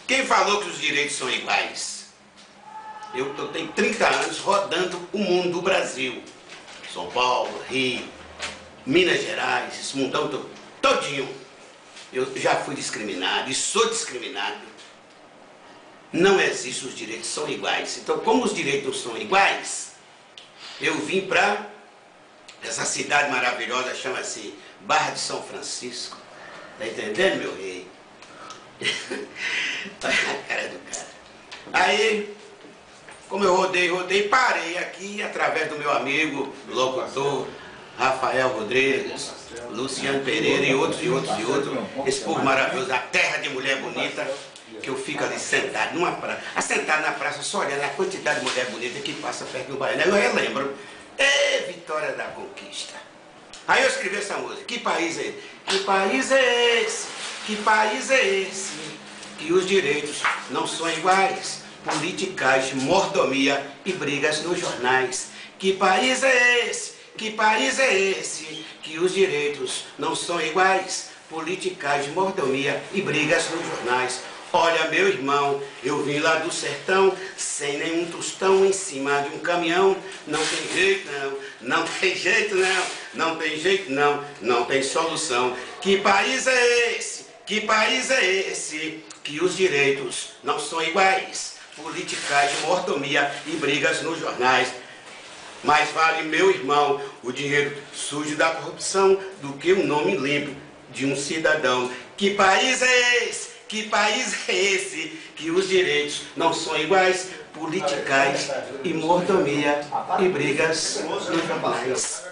Quem falou que os direitos são iguais? Eu tenho 30 anos rodando o mundo do Brasil. São Paulo, Rio, Minas Gerais, esse mundão todinho. Eu já fui discriminado e sou discriminado. Não existe, os direitos são iguais. Então, como os direitos não são iguais, eu vim para essa cidade maravilhosa, chama-se Barra de São Francisco. Tá entendendo, meu rei? Olha a cara do cara. Aí, como eu rodei, parei aqui através do meu amigo, locutor, Rafael Rodrigues, Luciano Pereira e outros. Esse povo maravilhoso, a terra de mulher bonita, que eu fico ali sentado numa praça. Assentado na praça, só olhando a quantidade de mulher bonita que passa perto do baiano. Aí eu relembro, Vitória da Conquista. Aí eu escrevi essa música. Que país é esse? Que país é esse? Que país é esse? Que os direitos não são iguais. Politicagem, mordomia e brigas nos jornais. Que país é esse? Que país é esse? Que os direitos não são iguais. Politicagem, mordomia e brigas nos jornais. Olha, meu irmão, eu vim lá do sertão, sem nenhum tostão, em cima de um caminhão. Não tem jeito não, não tem jeito não, não tem jeito não, não tem solução. Que país é esse? Que país é esse? Que os direitos não são iguais. Politicagem, mordomia e brigas nos jornais. Mais vale, meu irmão, o dinheiro sujo da corrupção do que o nome limpo de um cidadão. Que país é esse? Que país é esse? Que os direitos não são iguais. Politicais e mordomia e brigas nos jornais.